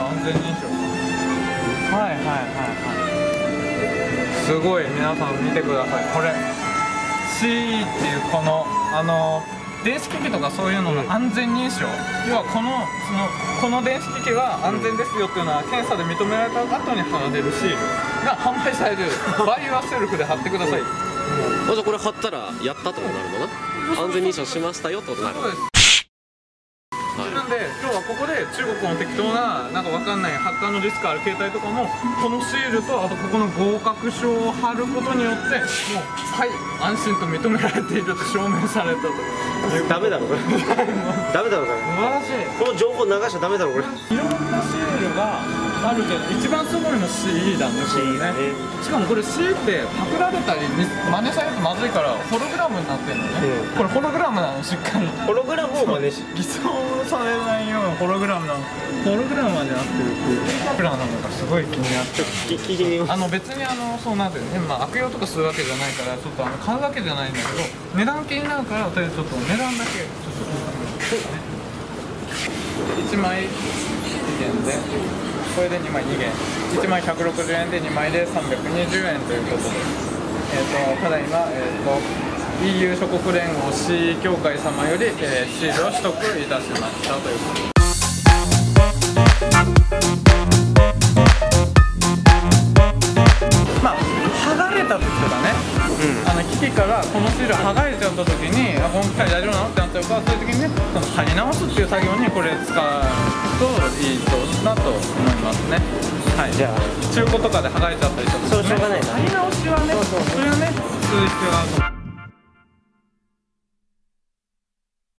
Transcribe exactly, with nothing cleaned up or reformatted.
の安全認証。はいはいはいはい。すごい、皆さん見てください。これ シーイー っていうこのあの電子機器とかそういうのの安全認証、要はこのそのこの電子機器は安全ですよっていうのは検査で認められた後に貼られるシールが販売される。バイユアセルフで貼ってください。 あ、じゃあこれ貼ったらやったってことになるのな。安全認証しましたよってことになる。 そうです。なんで今日はここで中国の適当ななんかわかんない発火のリスクある携帯とかもこのシールとあとここの合格証を貼ることによってもうはい安心と認められていると証明されたと。 ダメだろこれ。ダメだろこれ。 素晴らしい。 この情報流しちゃダメだろこれ。 いろんなシールがあるけど一番すごいの シーイー だね。これね。しかもこれ シーイー ってパクられたり真似されるとまずいからホログラムになってるのね、うん、これホログラムなのしっかりホログラムを真似し偽装されないようなホログラムなの。ホログラムまでなってるっていういくらなのかすごい気になって聞いてみます。 あの別にあのそうなんていうね、まあ、悪用とかするわけじゃないからちょっとあの買うわけじゃないんだけど値段気になるからとりあえずちょっと値段だけちょっといちまいいちげんでこれでにまいにげんいちまいひゃくろくじゅうえんでにまいでさんびゃくにじゅうえんということで、えー、とただいま、えー、と イーユー 諸国連合 シーイー 協会様より、えー、シールを取得いたしましたということで。まあ剥がれた時とかね、うん、あの機器からこのシール剥がれちゃった時にあこの機械大丈夫なのってなっちゃうからそういう時にねその貼り直すっていう作業にこれ使うといいとなと思いますね。はい、じゃあ中古とかで剥がれちゃったりした時に、ね、 そうしょうがないな。 貼り直しはねそれはねする必要があると思う。